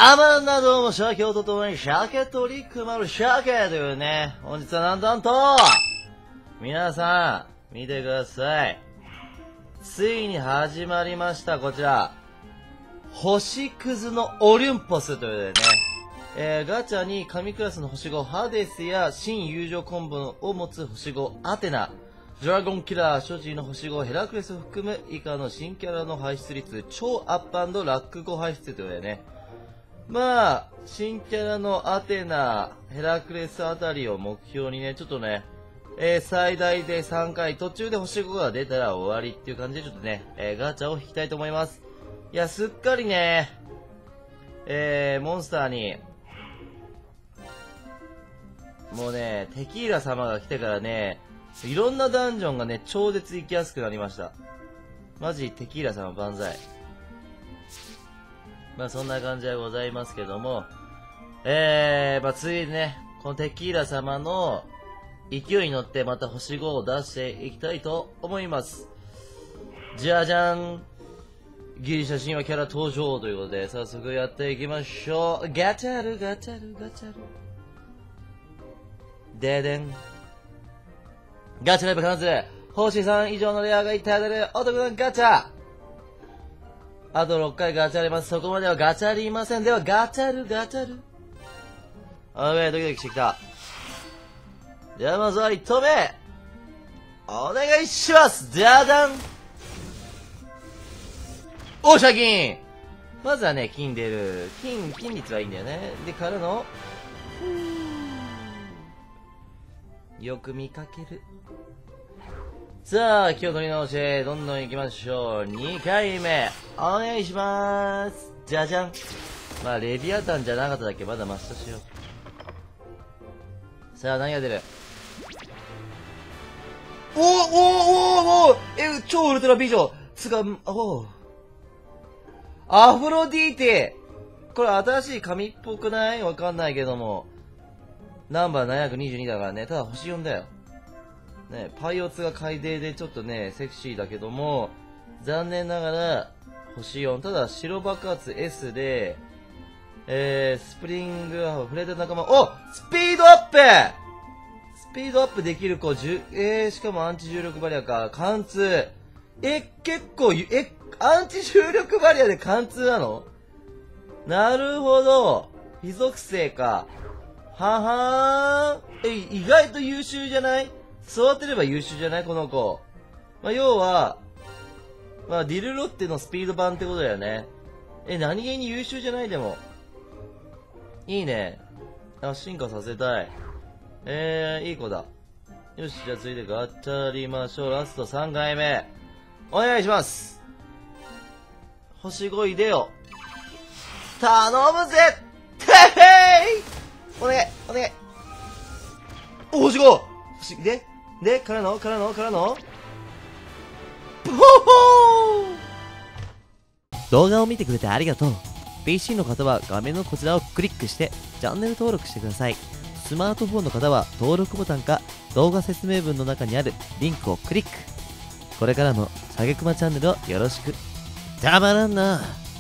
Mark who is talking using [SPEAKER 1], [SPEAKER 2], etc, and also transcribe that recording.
[SPEAKER 1] たまらんな、どうも、鮭とともに、鮭トリックマル鮭というね、本日はなんと、皆さん、見てください。ついに始まりました、こちら。星屑のオリンポスというね、ガチャに神クラスの星5ハデスや新友情コンボを持つ星5アテナ、ドラゴンキラー所持の星5ヘラクレスを含む以下の新キャラの排出率、超アップ&ラック5排出ということでね。まあ、新キャラのアテナ、ヘラクレスあたりを目標にね、ちょっとね、最大で3回、途中で星5が出たら終わりっていう感じでちょっとね、ガチャを引きたいと思います。いや、すっかりね、モンスターに、もうね、テキーラ様が来てからね、いろんなダンジョンがね、超絶行きやすくなりました。マジ、テキーラ様万歳。まあそんな感じでございますけども、まあ次にね、このテキーラ様の勢いに乗ってまた星5を出していきたいと思います。じゃじゃん、ギリシャ神話キャラ登場ということで、早速やっていきましょう。ガチャルガチャルガチャル。ででん。ガチャレベル必ず、星3以上のレアがいただけるお得なガチャ。あと6回ガチャります。そこまではガチャりません。ではガチャルガチャル。あべえ、ドキドキしてきた。ではまずは1投目。お願いします。じゃじゃん。おしゃ金。まずはね、金出る。金率はいいんだよね。で、からの、よく見かける。さあ、気を取り直して、どんどん行きましょう。2回目、お願いしまーす。じゃじゃん。まあ、レビアタンじゃなかっただけ、まだマシとしよう。さあ、何が出る？おー超ウルトラ美女アフロディーテ。これ新しい紙っぽくない？わかんないけども。ナンバー722だからね。ただ星4だよ。ね、パイオツが海底でちょっとね、セクシーだけども、残念ながら、星4。ただ、白爆発 S で、スプリング、触れた仲間、スピードアップスピードアップできる子、しかもアンチ重力バリアか、貫通。結構、アンチ重力バリアで貫通なの？なるほど。非属性か。ははーん。意外と優秀じゃない？育てれば優秀じゃないこの子。まあ、要は、まあ、ディルロッテのスピード版ってことだよね。何気に優秀じゃないでも。いいね。進化させたい。いい子だ。よし、じゃあ続いてガチャりましょう。ラスト3回目。お願いします。星5いでよ。頼むぜてへいお願い。星 5! からのポホー。
[SPEAKER 2] 動画を見てくれてありがとう。PC の方は画面のこちらをクリックしてチャンネル登録してください。スマートフォンの方は登録ボタンか動画説明文の中にあるリンクをクリック。これからもさげくまチャンネルをよろしく。たまらんな。